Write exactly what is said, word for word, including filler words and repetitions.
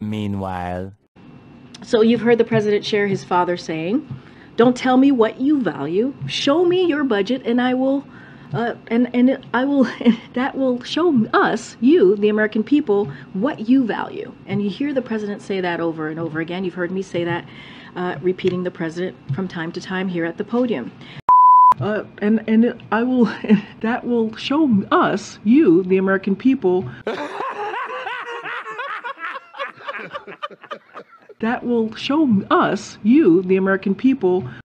Meanwhile. So you've heard the president share his father saying, "Don't tell me what you value. Show me your budget, and I will, uh, and and I will. That will show us, you, the American people, what you value." And you hear the president say that over and over again. You've heard me say that, uh, repeating the president from time to time here at the podium. Uh, and and I will. That will show us, you, the American people. That will show us, you, the American people,